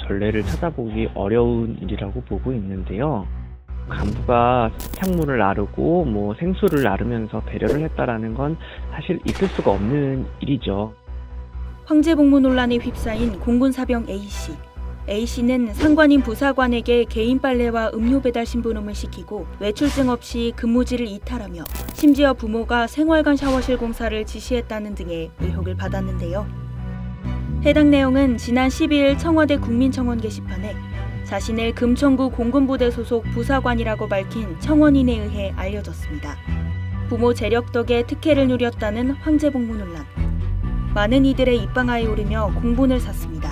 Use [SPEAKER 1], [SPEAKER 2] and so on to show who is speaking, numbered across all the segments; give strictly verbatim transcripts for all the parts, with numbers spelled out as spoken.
[SPEAKER 1] 전례를 찾아보기 어려운 일이라고 보고 있는데요. 간부가 향물을 나르고 뭐 생수를 나르면서 배려를 했다라는 건 사실 있을 수가 없는 일이죠.
[SPEAKER 2] 황제복무 논란에 휩싸인 공군사병 A씨. A씨는 상관인 부사관에게 개인 빨래와 음료 배달 심부름을 시키고 외출증 없이 근무지를 이탈하며 심지어 부모가 생활관 샤워실 공사를 지시했다는 등의 의혹을 받았는데요. 해당 내용은 지난 십이일 청와대 국민청원 게시판에 자신을 금천구 공군부대 소속 부사관이라고 밝힌 청원인에 의해 알려졌습니다. 부모 재력 덕에 특혜를 누렸다는 황제복무 논란. 많은 이들의 입방아에 오르며 공분을 샀습니다.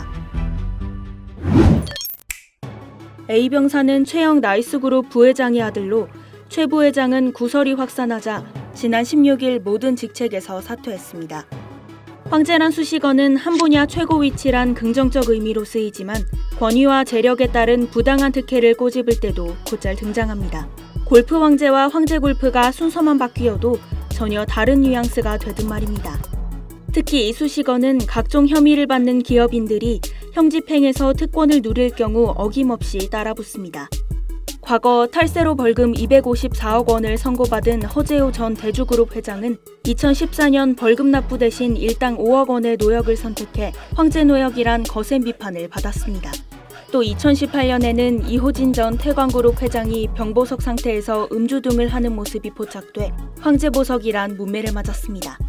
[SPEAKER 2] A병사는 최영 나이스그룹 부회장의 아들로 최 부회장은 구설이 확산하자 지난 십육일 모든 직책에서 사퇴했습니다. 황제란 수식어는 한 분야 최고 위치란 긍정적 의미로 쓰이지만 권위와 재력에 따른 부당한 특혜를 꼬집을 때도 곧잘 등장합니다. 골프 황제와 황제 골프가 순서만 바뀌어도 전혀 다른 뉘앙스가 되듯 말입니다. 특히 이 수식어는 각종 혐의를 받는 기업인들이 형집행에서 특권을 누릴 경우 어김없이 따라붙습니다. 과거 탈세로 벌금 이백오십사억 원을 선고받은 허재호 전 대주그룹 회장은 이천십사년 벌금 납부 대신 일당 오억 원의 노역을 선택해 황제노역이란 거센 비판을 받았습니다. 또 이천십팔년에는 이호진 전 태광그룹 회장이 병보석 상태에서 음주 등을 하는 모습이 포착돼 황제보석이란 문매를 맞았습니다.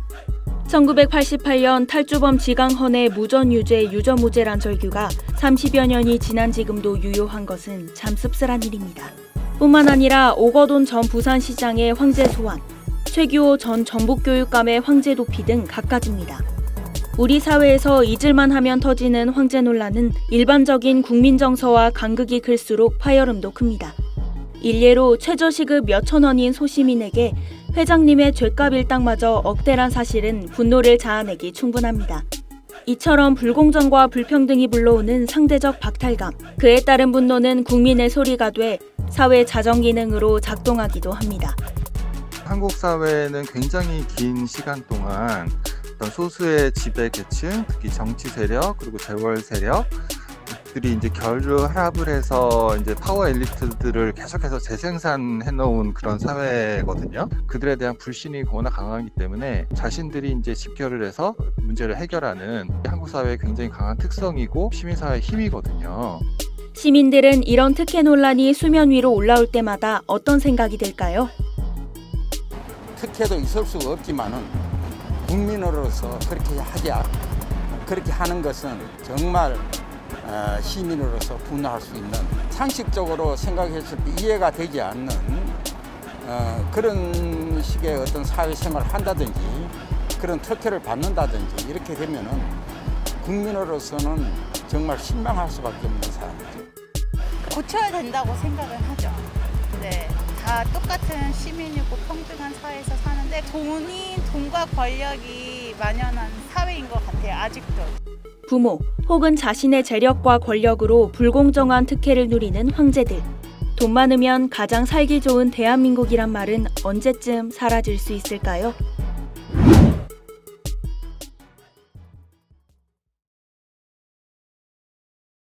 [SPEAKER 2] 천구백팔십팔년 탈주범 지강헌의 무전유죄 유전무죄란 절규가 삼십여 년이 지난 지금도 유효한 것은 참 씁쓸한 일입니다. 뿐만 아니라 오거돈 전 부산시장의 황제 소환, 최규호 전 전북교육감의 황제 도피 등 갖가지입니다. 우리 사회에서 잊을만 하면 터지는 황제 논란은 일반적인 국민 정서와 간극이 클수록 파열음도 큽니다. 일례로 최저시급 몇천 원인 소시민에게 회장님의 죗값 일당마저 억대란 사실은 분노를 자아내기 충분합니다. 이처럼 불공정과 불평등이 불러오는 상대적 박탈감, 그에 따른 분노는 국민의 소리가 돼 사회 자정기능으로 작동하기도 합니다.
[SPEAKER 3] 한국 사회는 굉장히 긴 시간 동안 어떤 소수의 지배 계층, 특히 정치 세력, 그리고 재벌 세력 들이 이제 결합을 해서 이제 파워 엘리트들을 계속해서 재생산해 놓은 그런 사회거든요. 그들에 대한 불신이 워낙 강하기 때문에 자신들이 이제 집결을 해서 문제를 해결하는 한국 사회의 굉장히 강한 특성이고 시민사회의 힘이거든요.
[SPEAKER 2] 시민들은 이런 특혜 논란이 수면 위로 올라올 때마다 어떤 생각이 들까요?
[SPEAKER 4] 특혜도 있을 수가 없지만은 국민으로서 그렇게 하지 않, 그렇게 하는 것은 정말 어, 시민으로서 분노할 수 있는, 상식적으로 생각했을 때 이해가 되지 않는 어, 그런 식의 어떤 사회생활을 한다든지 그런 특혜를 받는다든지 이렇게 되면은 국민으로서는 정말 실망할 수밖에 없는 사람이죠.
[SPEAKER 5] 고쳐야 된다고 생각을 하죠. 네, 다 똑같은 시민이고 평등한 사회에서 사는데 돈이, 돈과 권력이 만연한 사회인 것 같아요, 아직도.
[SPEAKER 2] 부모 혹은 자신의 재력과 권력으로 불공정한 특혜를 누리는 황제들. 돈 많으면 가장 살기 좋은 대한민국이란 말은 언제쯤 사라질 수 있을까요?